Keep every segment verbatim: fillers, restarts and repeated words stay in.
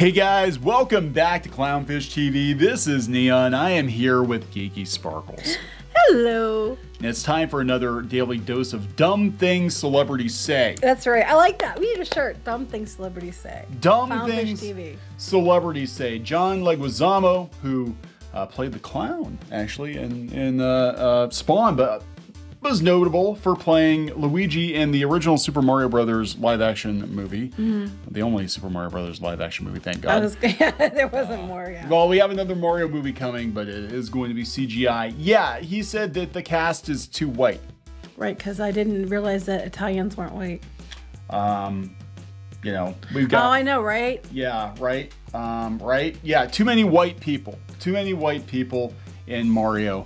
Hey guys, welcome back to Clownfish T V. This is Neon. I am here with Geeky Sparkles. Hello. And it's time for another daily dose of dumb things celebrities say. That's right. I like that. We need a shirt. Dumb things celebrities say. Dumb Clownfish things T V. Celebrities say. John Leguizamo, who uh, played the clown actually in in uh, uh, Spawn, but was notable for playing Luigi in the original Super Mario Brothers live-action movie. Mm-hmm. The only Super Mario Brothers live-action movie, thank God. Was, yeah, there wasn't uh, more, yeah. Well, we have another Mario movie coming, but it is going to be C G I. Yeah, he said that the cast is too white. Right, because I didn't realize that Italians weren't white. Um, you know, we've got... Oh, I know, right? Yeah, right? Um, right? Yeah, too many white people. Too many white people in Mario.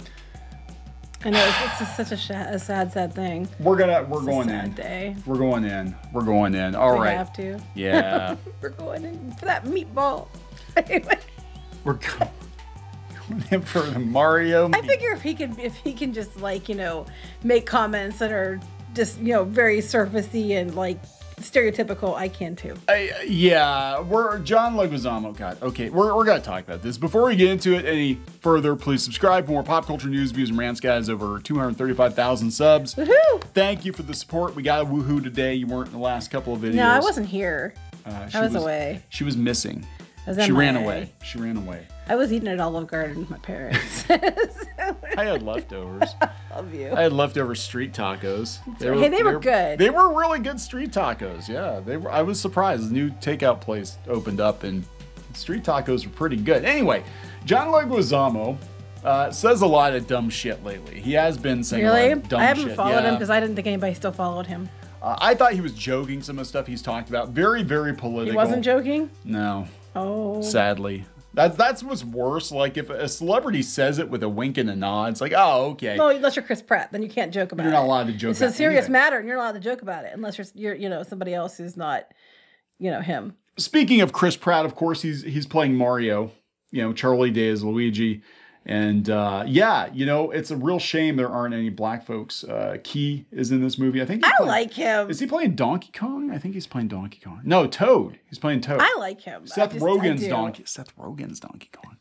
I know, it's, it's just such a, sh a sad, sad thing. We're gonna, we're it's going a sad in. Day. We're going in. We're going in. All we right. We have to. Yeah. We're going in for that meatball. Anyway. We're going, going in for the Mario. I figure if he can, if he can just like, you know, make comments that are just, you know, very surfacey and like stereotypical, I can too. I, yeah, we're John Leguizamo. God, okay, we're, we're gonna talk about this. Before we get into it any further, please subscribe for more pop culture news, views, and rants, guys. Over two hundred thirty-five thousand subs. Woohoo! Thank you for the support. We got a woohoo today. You weren't in the last couple of videos. No, I wasn't here. Uh, she I was, was away. She was missing. I was she M I A. ran away. She ran away. I was eating at Olive Garden with my parents. I had leftovers. Love you. I had leftover street tacos. They were, hey, they, they were good. They were really good street tacos. Yeah, they were. I was surprised. The new takeout place opened up, and street tacos were pretty good. Anyway, John Leguizamo uh, says a lot of dumb shit lately. He has been saying really? a lot of dumb I haven't shit. followed yeah. him because I didn't think anybody still followed him. Uh, I thought he was joking. Some of the stuff he's talked about, very, very political. He wasn't joking? No. Oh. Sadly. That's that's what's worse. Like if a celebrity says it with a wink and a nod, it's like, oh, okay. No, unless you're Chris Pratt, then you can't joke about it. You're not allowed to joke. It's about a serious anything. matter, and you're allowed to joke about it, unless you're you're you know somebody else who's not, you know, him. Speaking of Chris Pratt, of course, he's he's playing Mario. You know, Charlie Day is Luigi, and uh, yeah, you know, it's a real shame there aren't any black folks. Uh, Key is in this movie. I think. I playing, like him. Is he playing Donkey Kong? I think he's playing Donkey Kong. No, Toad. He's playing Toad. I like him. Seth just, Rogen's Donkey. Seth Rogen's Donkey Kong.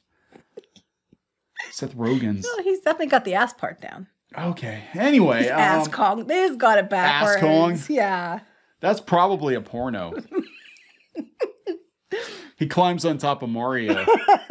Seth Rogen's. No, he's definitely got the ass part down. Okay. Anyway, He's um, ass Kong. They've got it backwards. Ass Kong. Yeah. That's probably a porno. He climbs on top of Mario.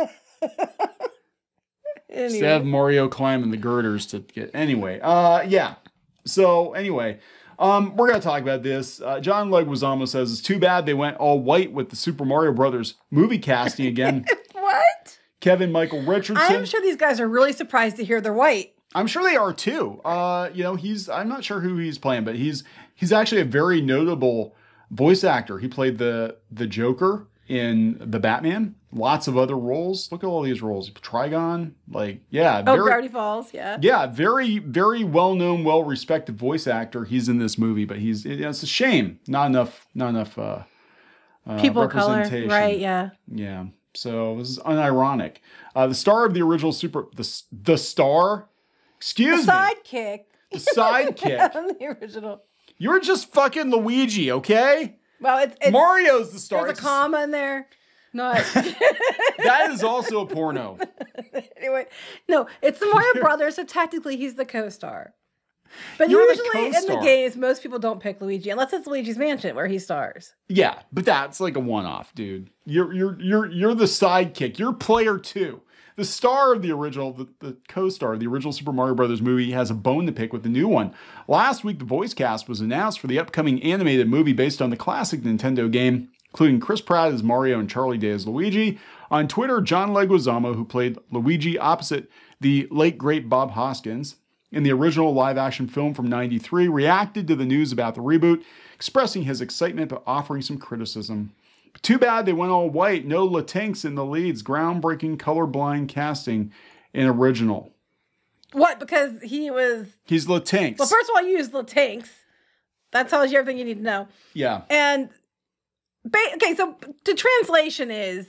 Anyway. Instead of Mario climbing the girders to get... Anyway, uh, yeah. So, anyway, um, we're going to talk about this. Uh, John Leguizamo says, it's too bad they went all white with the Super Mario Brothers movie casting again. What? Keegan-Michael Richardson. I'm sure these guys are really surprised to hear they're white. I'm sure they are too. Uh, you know, he's... I'm not sure who he's playing, but he's he's actually a very notable voice actor. He played the, the Joker in The Batman. Lots of other roles. Look at all these roles. Trigon, like, yeah. Oh, very, Gravity Falls, yeah. Yeah, very, very well-known, well-respected voice actor. He's in this movie, but he's, it, it's a shame. Not enough, not enough uh, uh, People of color, representation. right, yeah. Yeah, so this is unironic. Uh, the star of the original Super, the, the star, excuse the me. Sidekick. The sidekick. On the original. You're just fucking Luigi, okay? Well, it's, it's Mario's the star. There's a comma in there. Not. That is also a porno. Anyway, no, it's the Mario Brothers, so technically he's the co-star. But You're usually the in the games, most people don't pick Luigi unless it's Luigi's Mansion where he stars. Yeah, but that's like a one-off, dude. You're you're you're you're the sidekick. You're player two. The star of the original, the, the co-star of the original Super Mario Brothers movie has a bone to pick with the new one. Last week, the voice cast was announced for the upcoming animated movie based on the classic Nintendo game, including Chris Pratt as Mario and Charlie Day as Luigi. On Twitter, John Leguizamo, who played Luigi opposite the late great Bob Hoskins in the original live-action film from ninety-three, reacted to the news about the reboot, expressing his excitement but offering some criticism. Too bad they went all white. No Latinx in the leads. Groundbreaking colorblind casting in original. What? Because he was... He's Latinx. Well, first of all, you use Latinx. That tells you everything you need to know. Yeah. And... Okay, so the translation is...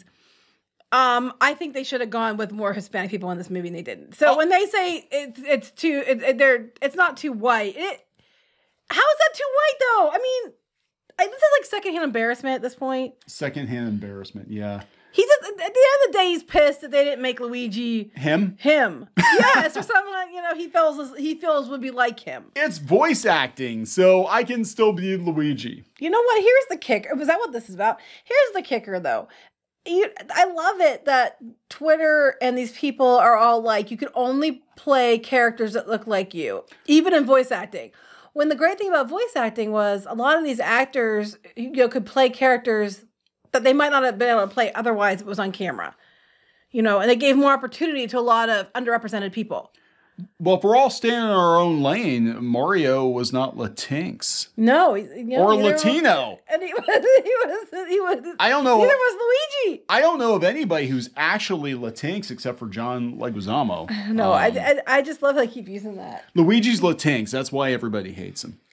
Um, I think they should have gone with more Hispanic people in this movie, and they didn't. So oh. when they say it's it's too, it, it, they're it's not too white. It, how is that too white though? I mean, I, this is like secondhand embarrassment at this point. Secondhand embarrassment, yeah. He's just, at the end of the day, he's pissed that they didn't make Luigi him. Him, yes, or someone you know he feels he feels would be like him. It's voice acting, so I can still be Luigi. You know what? Here's the kicker. Was that what this is about? Here's the kicker, though. You, I love it that Twitter and these people are all like, you can only play characters that look like you, even in voice acting. When the great thing about voice acting was a lot of these actors, you know, could play characters that they might not have been able to play otherwise if it was on camera. You know, and it gave more opportunity to a lot of underrepresented people. Well, if we're all staying in our own lane, Mario was not Latinx. No, you know, or Latino. Was, and he was, he was, he was. I don't know. Neither was Luigi. I don't know of anybody who's actually Latinx except for John Leguizamo. No, um, I, I, I just love how I keep using that. Luigi's Latinx. That's why everybody hates him.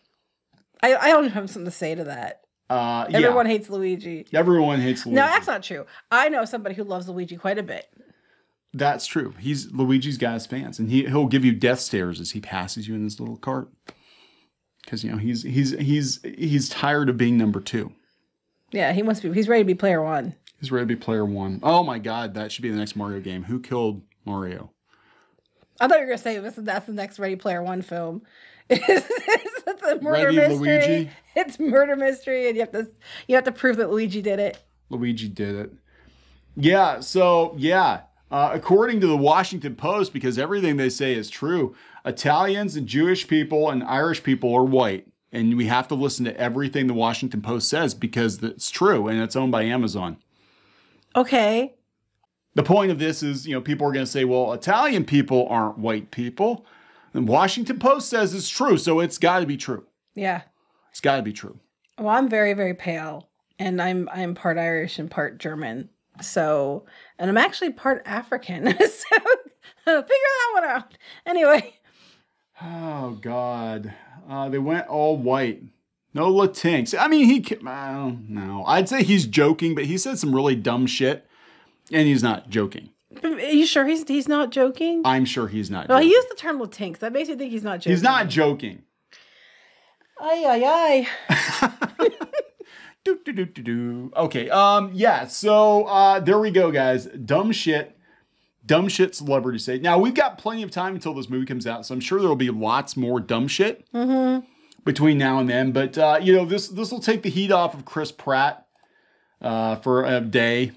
I, I don't have something to say to that. Uh, Everyone yeah. hates Luigi. Everyone hates Luigi. No, that's not true. I know somebody who loves Luigi quite a bit. That's true. He's Luigi's got his fans, and he he'll give you death stares as he passes you in his little cart. Because you know he's he's he's he's tired of being number two. Yeah, he must be. He's ready to be player one. He's ready to be player one. Oh my God, that should be the next Mario game. Who killed Mario? I thought you were gonna say this. That's the next Ready Player One film. It's, it's, it's a murder Ready mystery. Luigi? It's murder mystery, and you have to you have to prove that Luigi did it. Luigi did it. Yeah. So yeah. Uh, according to the Washington Post, because everything they say is true, Italians and Jewish people and Irish people are white. And we have to listen to everything the Washington Post says because it's true and it's owned by Amazon. Okay. The point of this is, you know, people are going to say, well, Italian people aren't white people. And Washington Post says it's true. So it's got to be true. Yeah. It's got to be true. Well, I'm very, very pale. And I'm I'm part Irish and part German. So, and I'm actually part African. So, figure that one out. Anyway. Oh, God. Uh, they went all white. No Latinx. I mean, he, I don't know. I'd say he's joking, but he said some really dumb shit. And he's not joking. Are you sure he's he's not joking? I'm sure he's not well, joking. he used the term Latinx. That makes me think he's not joking. He's not joking. Ay, ay, ay. Do, do, do, do, do. Okay, um, yeah, so uh, there we go, guys. Dumb shit. Dumb shit celebrity say. Now, we've got plenty of time until this movie comes out, so I'm sure there will be lots more dumb shit mm-hmm. between now and then. But, uh, you know, this this will take the heat off of Chris Pratt uh, for a day.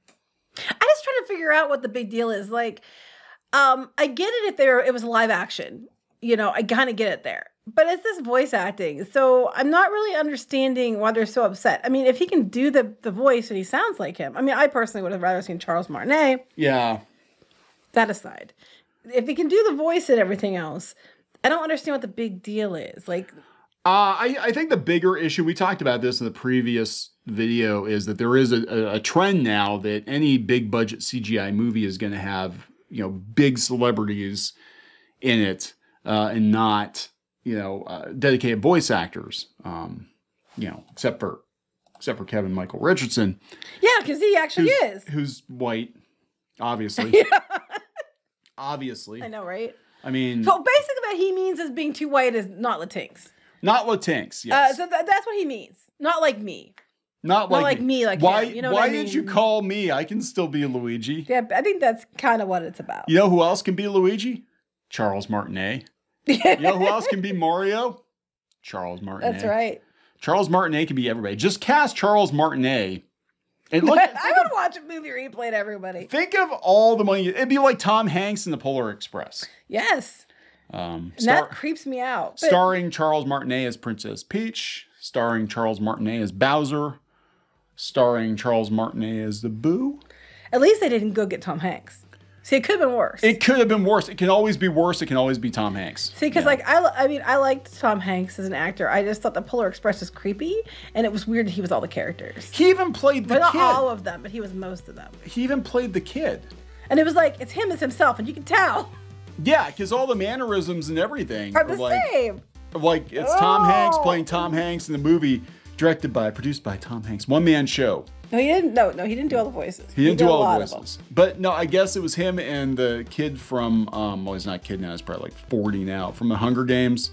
I just trying to figure out what the big deal is. Like, um, I get it if there it was live action. You know, I kind of get it there. But it's this voice acting. So I'm not really understanding why they're so upset. I mean, if he can do the, the voice and he sounds like him. I mean, I personally would have rather seen Charles Martinet. Yeah. That aside. If he can do the voice and everything else, I don't understand what the big deal is. Like, uh, I, I think the bigger issue, we talked about this in the previous video, is that there is a, a, a trend now that any big budget C G I movie is going to have, you know, big celebrities in it uh, and not... you know, uh, dedicated voice actors, um, you know, except for, except for Keegan-Michael Richardson. Yeah, because he actually who's, is. Who's white, obviously. Yeah. Obviously. I know, right? I mean. So basically what he means is being too white is not Latinx. Not Latinx, yes. Uh, so th- that's what he means. Not like me. Not like, not like me. me like why, him. You know why what I mean? did you call me? I can still be Luigi. Yeah, I think that's kind of what it's about. You know who else can be Luigi? Charles Martinet. You know who else can be Mario? Charles Martinet. That's right. Charles Martinet can be everybody. Just cast Charles Martinet. And look, I would of, watch a movie where he played everybody. Think of all the money. It'd be like Tom Hanks in the Polar Express. Yes. Um, star, that creeps me out. But, starring Charles Martinet as Princess Peach. Starring Charles Martinet as Bowser. Starring Charles Martinet as the Boo. At least they didn't go get Tom Hanks. See, it could have been worse. It could have been worse. It can always be worse. It can always be Tom Hanks. See, because yeah. like I, I mean, I liked Tom Hanks as an actor. I just thought the Polar Express was creepy, and it was weird that he was all the characters. He even played the but kid. Not all of them, but he was most of them. He even played the kid. And it was like it's him as himself, and you can tell. Yeah, because all the mannerisms and everything are the like, same. Like it's oh. Tom Hanks playing Tom Hanks in the movie, directed by, produced by Tom Hanks, one man show. No, he didn't. No, no, he didn't do all the voices. He didn't he do all the voices. But no, I guess it was him and the kid from, um, well, he's not a kid now. He's probably like forty now, from the Hunger Games.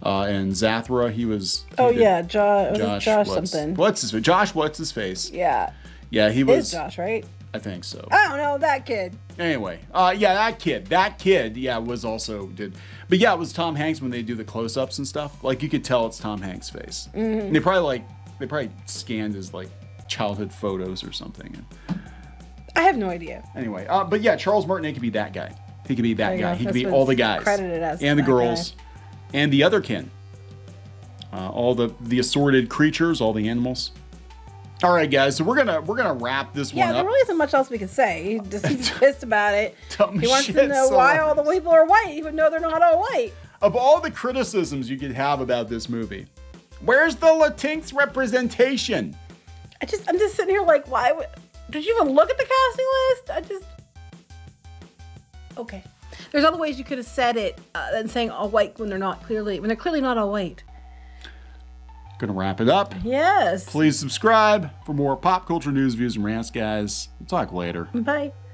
Uh, and Zathra, he was. He oh did, yeah, Josh. Josh, Josh what's, something. What's his Josh? What's his face? Yeah. Yeah, he It was. is Josh, right? I think so. I don't know that kid. Anyway, uh, yeah, that kid, that kid, yeah, was also did, but yeah, it was Tom Hanks when they do the close-ups and stuff. Like you could tell it's Tom Hanks' face. Mm-hmm. They probably like they probably scanned his like childhood photos or something. I have no idea. Anyway, uh, but yeah, Charles Martinet could be that guy. He could be that guy. He could That's be what all the it's guys, credited as and the that girls, guy. and the other kin. Uh, all the the assorted creatures, all the animals. All right, guys. So we're gonna we're gonna wrap this Yeah, one there up. really isn't much else we can say. He just he's pissed about it. Dumb He wants to shit, know so why all the people are white, even though they're not all white. Of all the criticisms you could have about this movie, where's the Latinx representation? I just I'm just sitting here like, why would, did you even look at the casting list? I just okay. There's other ways you could have said it uh, than saying all white when they're not clearly when they're clearly not all white. Gonna wrap it up. Yes. Please subscribe for more pop culture news, views, and rants, guys. We'll talk later. Bye.